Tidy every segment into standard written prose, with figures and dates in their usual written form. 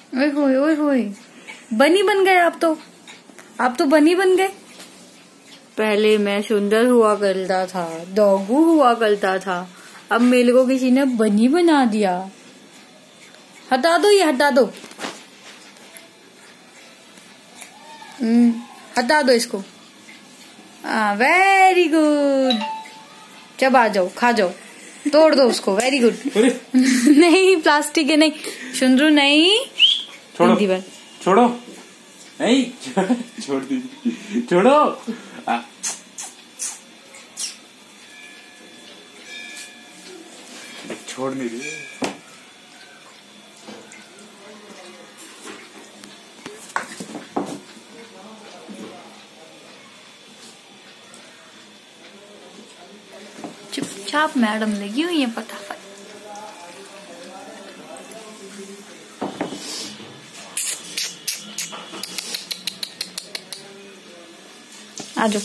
ओए होए ओए होए, बनी बन गए आप तो बनी बन गए। पहले मैं सुंदर हुआ करता था, डॉगू हुआ करता था, अब मेरे को किसी ने बनी बना दिया। हटा दो, ये हटा दो, हटा दो इसको। वेरी गुड, जब आ जाओ, खा जाओ, तोड़ दो उसको। Very good. नहीं प्लास्टिक है, नहीं सुंदरू, नहीं छोड़ो छोड़ो, नहीं छोड़ दीजिए, छोड़ो। छोड़ नहीं रही। चुपचाप मैडम लगी हुई है, फटाफट। आजो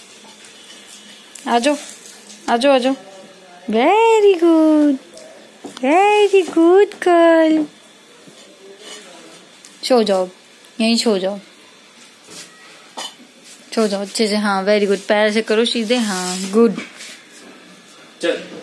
आजो आजो आजो। Very good, very good girl. सो जाओ, यहीं सो जाओ, सो जाओ अच्छे से। हाँ वेरी गुड, पैर से करो सीधे, हाँ गुड। चल।